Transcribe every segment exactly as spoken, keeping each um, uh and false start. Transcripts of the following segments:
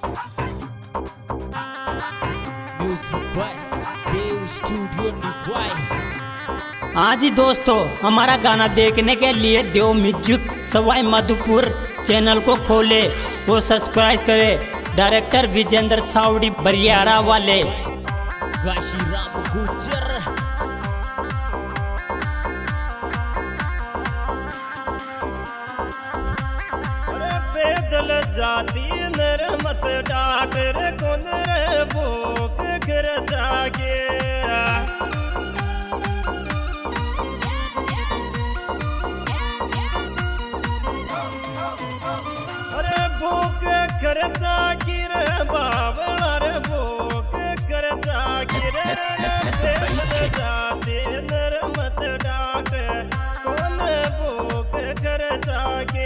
हाँ जी दोस्तों, हमारा गाना देखने के लिए देव म्यूजिक सवाई माधोपुर चैनल को खोले वो सब्सक्राइब करे। डायरेक्टर विजेंद्र छावड़ी बरियारा वाले। काशीराम गुजर अरे पैदल जाती नर मत डाट रे कौन रे भूख गिर जागे। अरे भूख कर जागी रे बाबा रे भूख कर जागी रे। पैदल जाती नर मत डाट कौन भूख कर जागे।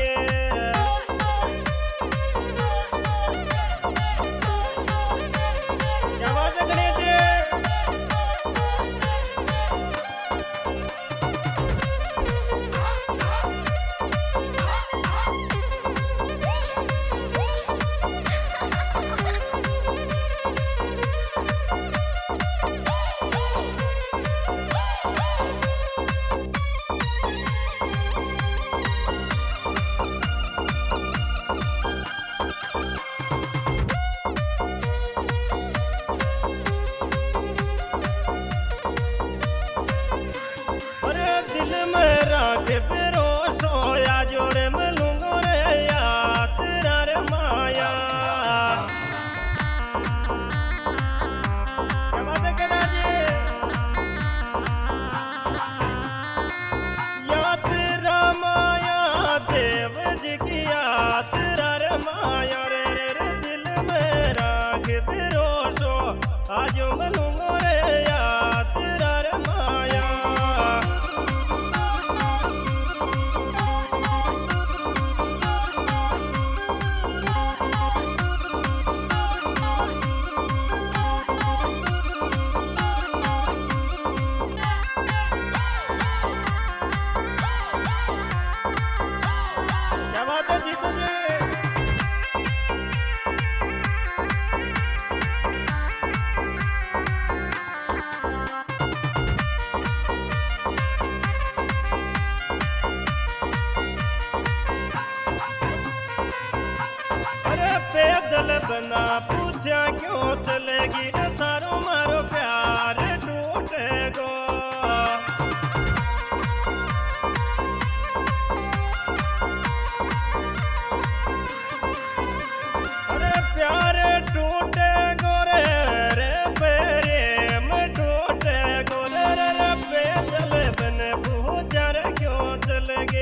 माया रे रे रे दिल में राख बिरोसो आज मलूंगो रे याद रे माया। क्या बात है जीतू जी। पैदल बना पूछा क्यों चलेगी सारो मारो प्यार टूटेगो। अरे प्यार टूटेगो रे रे प्रेम टूटेगो रे रे रे पैदल बने पूछा रे क्यों चलेगी।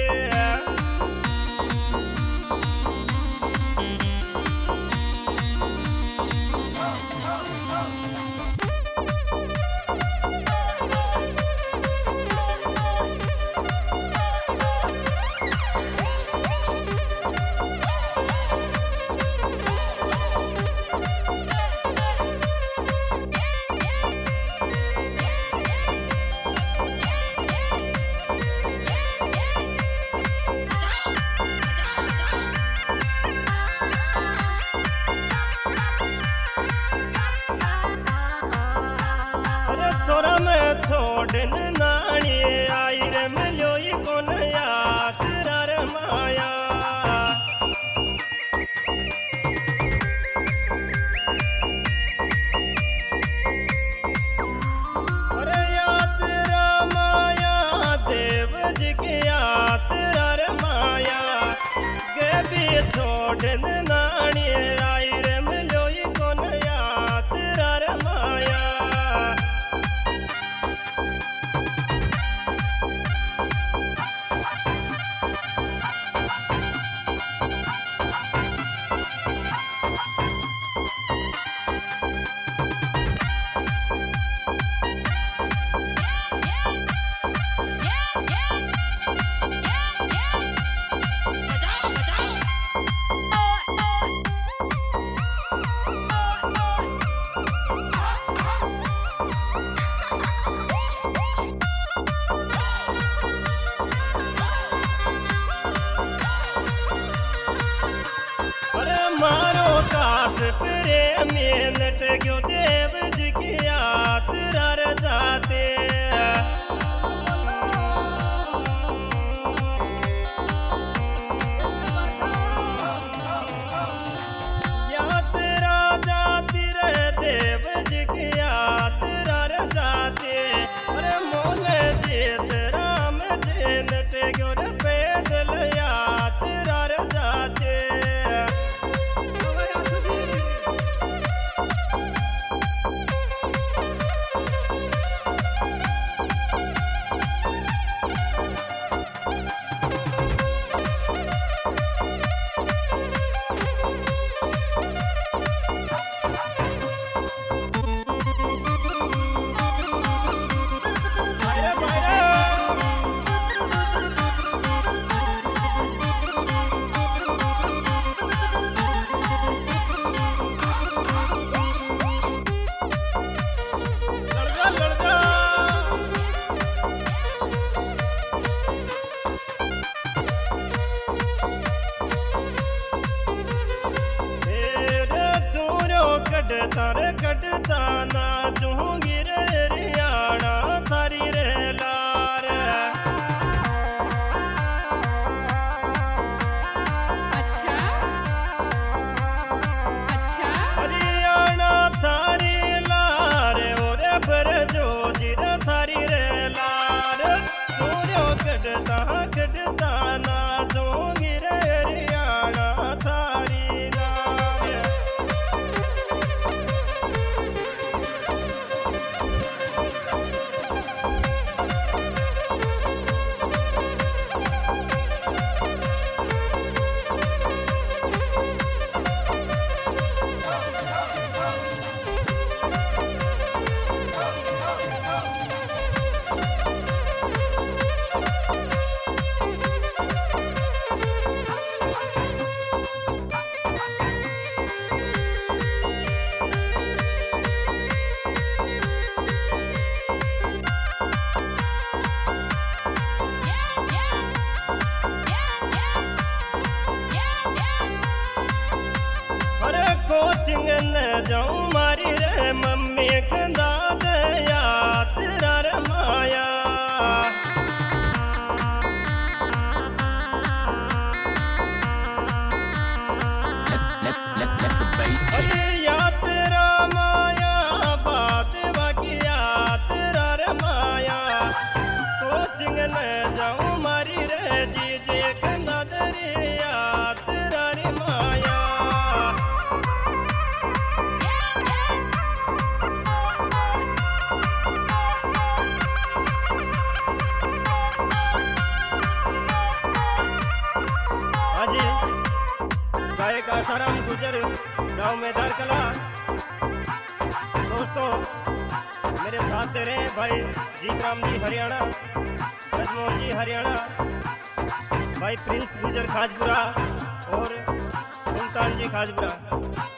छोरा में छोड़न नानी आई रे मिलो ही कौन याद रे माया। अरे याद रे माया देव जी की याद रे माया के भी छोड़न नानी आई रे मिलो ही कौन याद रे माया। दास प्रेमी नट क्यों देव जी की यात्रा रे जाते यात्रा जाती रे देव जी की यात्रा रे जाते अरे मोन जीत राम जी नट क्यों रे पैदल यात्रा रे जाते कटता रे कटता ना चूंगी रे रियाणा थारी रे लार अच्छा अच्छा हरियाणा थारी लार ओरे पर जो जिर थारी रे लार सूर्यो कटता कटता ना चूंगी रे रियाणा थारी कोचिंग न जाऊं मारी रे मम्मी कंदा दे यात्रा रे माया अरे यात्रा माया बात बाकी यात्रा रे माया कोचिंग न जाऊं मारी रे जीजे कंदा दे यात्रा रे माया गायक आसाराम गुजर गांव में दारकला दोस्तों मेरे साथ दे रहे भाई जीतराम जी हरियाणा रजमोहन जी हरियाणा भाई प्रिंस गुजर खाजपुरा और सुल्तान जी खाजपुरा।